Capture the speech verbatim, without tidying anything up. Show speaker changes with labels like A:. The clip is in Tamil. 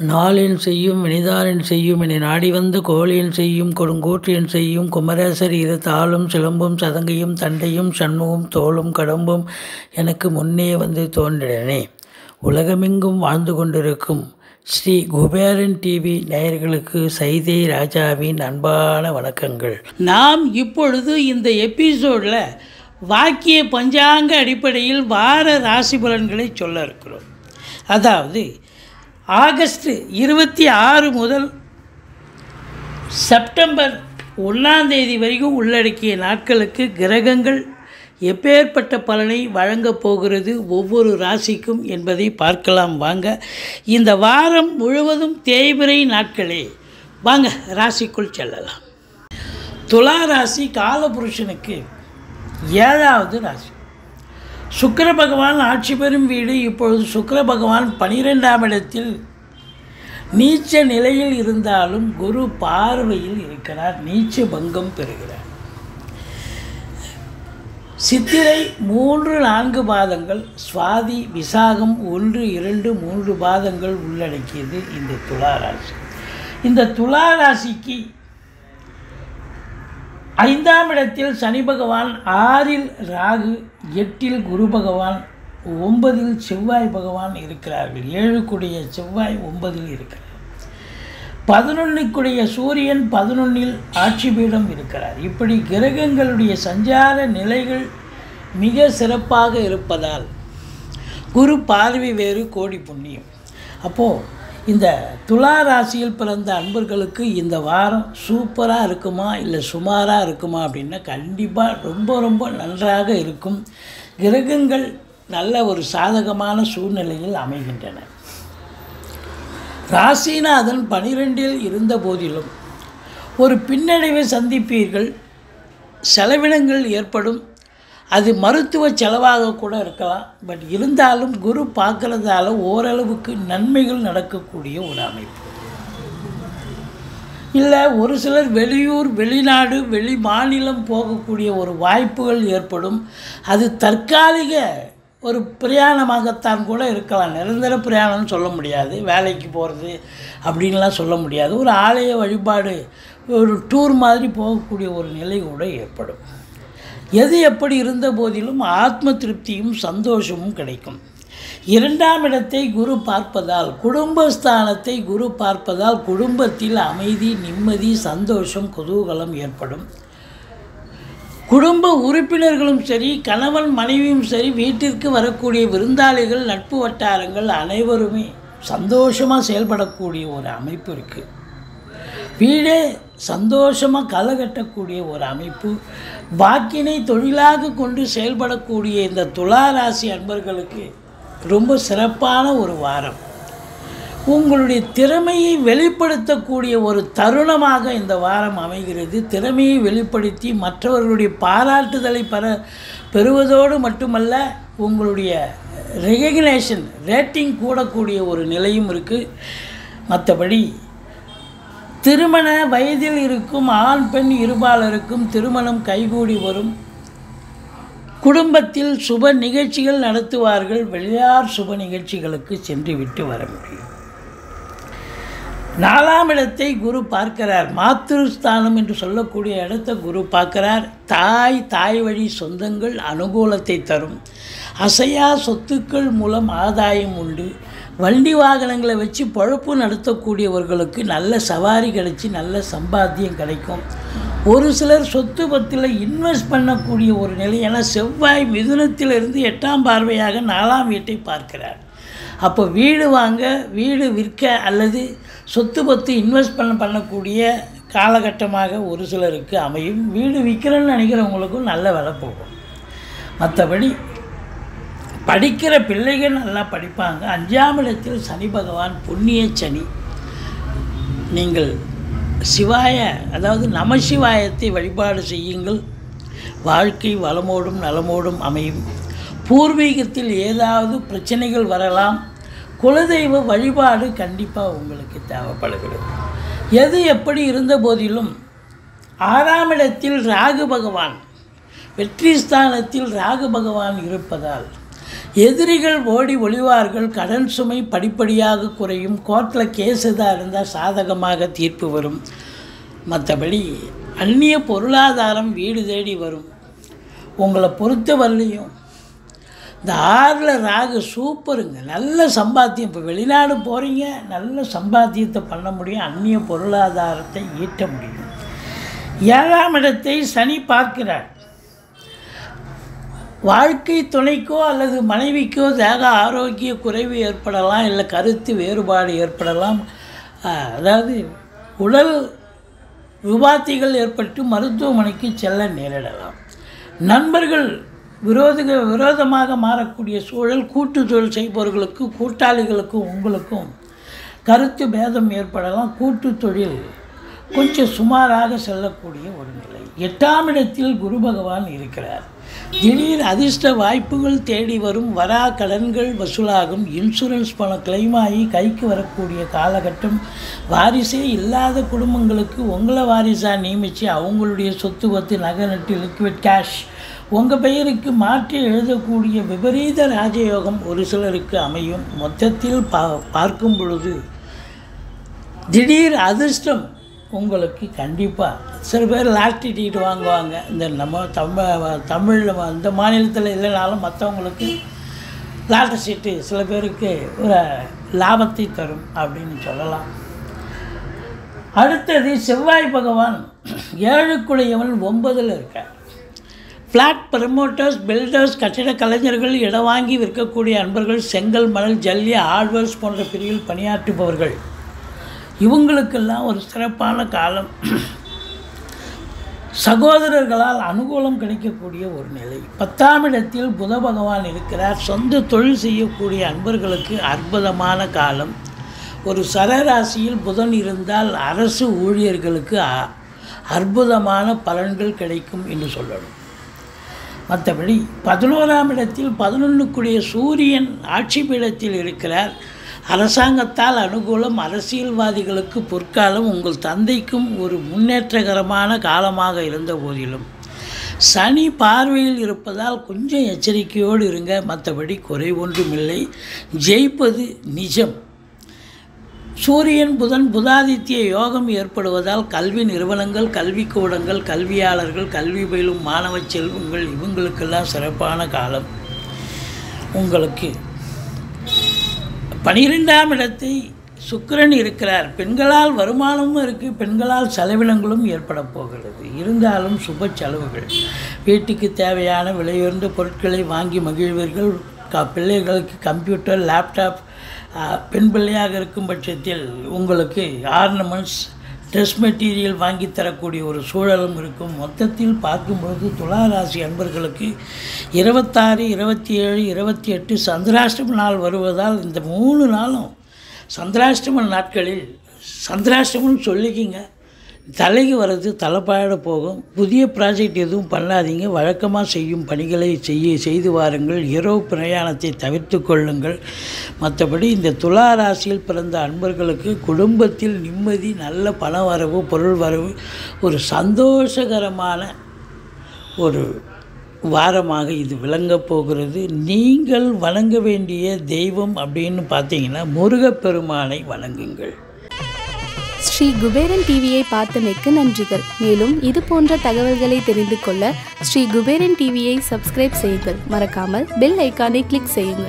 A: நாளென் செய்யும் வினைதானென் செய்யும் என நாடி வந்த கோளென் செய்யும் கொடுங்கோற்றென் செய்யும் குமரேசர் இரு தாளும் சிலம்பும் சதங்கையும் தண்டையும் சண்முகம் தோளும் கடம்பும் எனக்கு முன்னே வந்து தோன்றினே. உலகமெங்கும் வாழ்ந்து கொண்டிருக்கும் ஸ்ரீ குபேரன் டிவி நேயர்களுக்கு சைதை ராஜாவின் அன்பான வணக்கங்கள்.
B: நாம் இப்பொழுது இந்த எபிசோடில் வாக்கிய பஞ்சாங்க அடிப்படையில் வார ராசி பலன்களை சொல்ல இருக்கிறோம். அதாவது ஆகஸ்ட் இருபத்தி ஆறு முதல் செப்டம்பர் ஒன்றாம் தேதி வரைக்கும் உள்ளடக்கிய நாட்களுக்கு கிரகங்கள் எப்பேற்பட்ட பலனை வழங்கப் போகிறது ஒவ்வொரு ராசிக்கும் என்பதை பார்க்கலாம் வாங்க. இந்த வாரம் முழுவதும் தேய்பிறை நாட்களே. வாங்க ராசிக்குள் செல்லலாம். துலா ராசி காலபுருஷனுக்கு ஏழாவது ராசி. சுக்கிர பகவான் ஆட்சி பெறும் வீடு. இப்பொழுது சுக்கிர பகவான் பனிரெண்டாம் இடத்தில் நீச்ச நிலையில் இருந்தாலும் குரு பார்வையில் இருக்கிறார். நீச்ச பங்கம் பெறுகிறார். சித்திரை மூன்று நான்கு பாதங்கள், சுவாதி விசாகம் ஒன்று இரண்டு மூன்று பாதங்கள் உள்ளடக்கியது இந்த துலா ராசி. இந்த துலா ராசிக்கு ஐந்தாம் இடத்தில் சனி பகவான், ஆறில் ராகு, எட்டில் குரு பகவான், ஒன்பதில் செவ்வாய் பகவான் இருக்கிறார்கள். ஏழுக்குடைய செவ்வாய் ஒன்பதில் இருக்கிறார். பதினொன்றுக்குடைய சூரியன் பதினொன்றில் ஆட்சி பீடம் இருக்கிறார். இப்படி கிரகங்களுடைய சஞ்சார நிலைகள் மிக சிறப்பாக இருப்பதால் குரு பார்வை வேறு கோடி புண்ணியம். அப்போது இந்த துலா ராசியில் பிறந்த அன்பர்களுக்கு இந்த வாரம் சூப்பராக இருக்குமா இல்லை சுமாராக இருக்குமா அப்படின்னா கண்டிப்பாக ரொம்ப ரொம்ப நன்றாக இருக்கும். கிரகங்கள் நல்ல ஒரு சாதகமான சூழ்நிலையில் அமைகின்றன. ராசிநாதன் பனிரெண்டில் இருந்த போதிலும் ஒரு பின்னடைவை சந்திப்பீர்கள். செலவினங்கள் ஏற்படும். அது மருத்துவ செலவாக கூட இருக்கலாம். பட் இருந்தாலும் குரு பார்க்கறதால ஓரளவுக்கு நன்மைகள் நடக்கக்கூடிய ஒரு அமைப்பு. இல்லை ஒரு சிலர் வெளியூர், வெளிநாடு, வெளி மாநிலம் போகக்கூடிய ஒரு வாய்ப்புகள் ஏற்படும். அது தற்காலிக ஒரு பிரயாணமாகத்தான் கூட இருக்கலாம். நிரந்தர பிரயாணம்னு சொல்ல முடியாது. வேலைக்கு போகிறது அப்படின்லாம் சொல்ல முடியாது. ஒரு ஆலய வழிபாடு, ஒரு டூர் மாதிரி போகக்கூடிய ஒரு நிலை கூட ஏற்படும். எது எப்படி இருந்த போதிலும் ஆத்ம திருப்தியும் சந்தோஷமும் கிடைக்கும். இரண்டாம் இடத்தை குரு பார்ப்பதால், குடும்பஸ்தானத்தை குரு பார்ப்பதால் குடும்பத்தில் அமைதி, நிம்மதி, சந்தோஷம், குதூகலம் ஏற்படும். குடும்ப உறுப்பினர்களும் சரி, கணவன் மனைவியும் சரி, வீட்டிற்கு வரக்கூடிய விருந்தாளிகள், நட்பு வட்டாரங்கள் அனைவருமே சந்தோஷமாக செயல்படக்கூடிய ஒரு அமைப்பு இருக்குது. வீடே சந்தோஷமாக களை கட்டக்கூடிய ஒரு அமைப்பு. வாக்கினை தொழிலாக கொண்டு செயல்படக்கூடிய இந்த துலா ராசி அன்பர்களுக்கு ரொம்ப சிறப்பான ஒரு வாரம். உங்களுடைய திறமையை வெளிப்படுத்தக்கூடிய ஒரு தருணமாக இந்த வாரம் அமைகிறது. திறமையை வெளிப்படுத்தி மற்றவர்களுடைய பாராட்டுதலை பெற பெறுவதோடு மட்டுமல்ல, உங்களுடைய ரெகக்னேஷன் ரேட்டிங் கூடக்கூடிய ஒரு நிலையும் இருக்குது. மற்றபடி திருமண வயதில் இருக்கும் ஆண் பெண் இருபாலருக்கும் திருமணம் கைகூடி வரும். குடும்பத்தில் சுப நிகழ்ச்சிகள் நடத்துவார்கள். வெளியார் சுப நிகழ்ச்சிகளுக்கு சென்று விட்டு வர முடியும். நாலாம் இடத்தை குரு பார்க்கிறார். மாத்திருஸ்தானம் என்று சொல்லக்கூடிய இடத்தை குரு பார்க்கிறார். தாய், தாய் வழி சொந்தங்கள் அனுகூலத்தை தரும். அசையா சொத்துக்கள் மூலம் ஆதாயம் உண்டு. வண்டி வாகனங்களை வச்சு பொழப்பு நடத்தக்கூடியவர்களுக்கு நல்ல சவாரி கிடைச்சி நல்ல சம்பாத்தியம் கிடைக்கும். ஒரு சிலர் சொத்து பத்தில் இன்வெஸ்ட் பண்ணக்கூடிய ஒரு நிலை. ஏன்னா செவ்வாய் மிதுனத்திலிருந்து எட்டாம் பார்வையாக நாலாம் வீட்டை பார்க்கிறார். அப்போ வீடு வாங்க, வீடு விற்க அல்லது சொத்து பத்து இன்வெஸ்ட் பண்ண பண்ணக்கூடிய காலகட்டமாக ஒரு சிலருக்கு அமையும். வீடு விற்கிறேன்னு நினைக்கிறவங்களுக்கும் நல்ல விலை போகும். மற்றபடி படிக்கிற பிள்ளைகள் நல்லா படிப்பாங்க. அஞ்சாம் இடத்தில் சனி பகவான், புண்ணிய சனி. நீங்கள் சிவாய அதாவது நமசிவாயத்தை வழிபாடு செய்யுங்கள். வாழ்க்கை வளமோடும் நலமோடும் அமையும். பூர்வீகத்தில் ஏதாவது பிரச்சனைகள் வரலாம். குலதெய்வ வழிபாடு கண்டிப்பாக உங்களுக்கு தேவைப்படுகிறது. எது எப்படி இருந்த போதிலும் ஆறாம் இடத்தில் ராகு பகவான், வெற்றி ஸ்தானத்தில் ராகு பகவான் இருப்பதால் எதிரிகள் ஓடி ஒளிவார்கள். கடன் சுமை படிப்படியாக குறையும். கோர்ட்டில் கேஸ் எதாக இருந்தால் சாதகமாக தீர்ப்பு வரும். மற்றபடி அந்நிய பொருளாதாரம் வீடு தேடி வரும். உங்களை பொறுத்த வரலையும் இந்த ஆறில் ராகு சூப்பருங்க. நல்ல சம்பாத்தியம். இப்போ வெளிநாடு போகிறீங்க, நல்ல சம்பாத்தியத்தை பண்ண முடியும். அந்நிய பொருளாதாரத்தை ஈட்ட முடியும். ஏழாம் இடத்தை சனி பார்க்கிறார். வாழ்க்கை துணைக்கோ அல்லது மனைவிக்கோ தேக ஆரோக்கிய குறைவு ஏற்படலாம், இல்லை கருத்து வேறுபாடு ஏற்படலாம். அதாவது உடல் விபாத்திகள் ஏற்பட்டு மருத்துவமனைக்கு செல்ல நேரிடலாம். நண்பர்கள் விரோத விரோதமாக மாறக்கூடிய சூழல். கூட்டு தொழில் செய்பவர்களுக்கு, கூட்டாளிகளுக்கும் உங்களுக்கும் கருத்து பேதம் ஏற்படலாம். கூட்டு தொழில் கொஞ்சம் சுமாராக செல்லக்கூடிய ஒரு நிலை. எட்டாம் இடத்தில் குரு பகவான் இருக்கிறார். திடீர் அதிர்ஷ்ட வாய்ப்புகள் தேடி வரும். வரா கடன்கள் வசூலாகும். இன்சூரன்ஸ் பணம் கிளைம் ஆகி கைக்கு வரக்கூடிய காலகட்டம். வாரிசே இல்லாத குடும்பங்களுக்கு உங்களை வாரிசாக நியமித்து அவங்களுடைய சொத்து பத்து நகை நட்டு லிக்விட் கேஷ் உங்கள் பெயருக்கு மாற்றி எழுதக்கூடிய விபரீத ராஜயோகம் ஒரு சிலருக்கு அமையும். மொத்தத்தில் பா பார்க்கும் பொழுது திடீர் அதிர்ஷ்டம் உங்களுக்கு கண்டிப்பாக. சில பேர் லாட்ரி டிக்கெட் வாங்குவாங்க. இந்த நம்ம தமிழ் தமிழ் இந்த மாநிலத்தில் இல்லைனாலும் மற்றவங்களுக்கு லாட்ரி சீட்டு சில பேருக்கு ஒரு லாபத்தை தரும் அப்படின்னு சொல்லலாம். அடுத்தது செவ்வாய் பகவான் ஏழுக்குடையவன் ஒன்பதில் இருக்கார். ஃப்ளாட் ப்ரமோட்டர்ஸ், பில்டர்ஸ், கட்டிட கலைஞர்கள், இடம் வாங்கி விற்கக்கூடிய அன்பர்கள், செங்கல், மணல், ஜல்லி, ஆழ்வர்ஸ் போன்ற பிரிவில் பணியாற்றுபவர்கள், இவங்களுக்கெல்லாம் ஒரு சிறப்பான காலம். சகோதரர்களால் அனுகூலம் கிடைக்கக்கூடிய ஒரு நிலை. பத்தாம் இடத்தில் புத பகவான் இருக்கிறார். சொந்த தொழில் செய்யக்கூடிய அன்பர்களுக்கு அற்புதமான காலம். ஒரு சரராசியில் புதன் இருந்தால் அரசு ஊழியர்களுக்கு அற்புதமான பலன்கள் கிடைக்கும் என்று சொல்லணும். மற்றபடி பதினோராம் இடத்தில் பதினொன்றுக்குரிய சூரியன் ஆட்சி பீடத்தில் இருக்கிறார். அரசாங்கத்தால் அனுகூலம். அரசியல்வாதிகளுக்கு பொற்காலம். உங்கள் தந்தைக்கும் ஒரு முன்னேற்றகரமான காலமாக இருந்த போதிலும் சனி பார்வையில் இருப்பதால் கொஞ்சம் எச்சரிக்கையோடு இருங்க. மற்றபடி குறை ஒன்றுமில்லை. ஜெயிப்பது நிஜம். சூரியன் புதன் புதாதித்ய யோகம் ஏற்படுவதால் கல்வி நிறுவனங்கள், கல்விக்கூடங்கள், கல்வியாளர்கள், கல்வி பயிலும் மாணவ செல்வங்கள் இவங்களுக்கெல்லாம் சிறப்பான காலம். உங்களுக்கு பனிரெண்டாம் இடத்தை சுக்கிரன் இருக்கிறார். பெண்களால் வருமானமும் இருக்குது, பெண்களால் செலவினங்களும் ஏற்பட போகிறது. இருந்தாலும் சுப செலவுகள். வீட்டுக்கு தேவையான விலையுயர்ந்த பொருட்களை வாங்கி மகிழ்வீர்கள். க பிள்ளைகளுக்கு கம்ப்யூட்டர், லேப்டாப், பெண் பிள்ளையாக இருக்கும் பட்சத்தில் உங்களுக்கு ஆர்னமெண்ட்ஸ், ட்ரெஸ் மெட்டீரியல் வாங்கி தரக்கூடிய ஒரு சூழலும் இருக்கும். மொத்தத்தில் பார்க்கும்பொழுது துளாராசி அன்பர்களுக்கு இருபத்தாறு, இருபத்தி ஏழு, இருபத்தி எட்டு சந்திராஷ்டம நாள் வருவதால் இந்த மூணு நாளும் சந்திராஷ்டம நாட்களில் சந்திராஷ்டமம்னு சொல்லிக்கிங்க. தலைக்கு வர்றது தலைப்பாட போகும். புதிய ப்ராஜெக்ட் எதுவும் பண்ணாதீங்க. வழக்கமாக செய்யும் பணிகளை செய்ய செய்து வாருங்கள். இரவு பிரயாணத்தை தவிர்த்து கொள்ளுங்கள். மற்றபடி இந்த துலா ராசியில் பிறந்த அன்பர்களுக்கு குடும்பத்தில் நிம்மதி, நல்ல பண வரவு, பொருள் வரவு, ஒரு சந்தோஷகரமான ஒரு வாரமாக இது விளங்கப் போகிறது. நீங்கள் வணங்க வேண்டிய தெய்வம் அப்படின்னு பார்த்தீங்கன்னா முருகப்பெருமானை வணங்குங்கள்.
C: ஸ்ரீ குபேரன் டிவியை பார்த்தமைக்கு நன்றிகள். மேலும் இது போன்ற தகவல்களை தெரிந்து கொள்ள ஸ்ரீ குபேரன் டிவியை சப்ஸ்கிரைப் செய்யுங்கள். மறக்காமல் பெல் ஐக்கானை கிளிக் செய்யுங்கள்.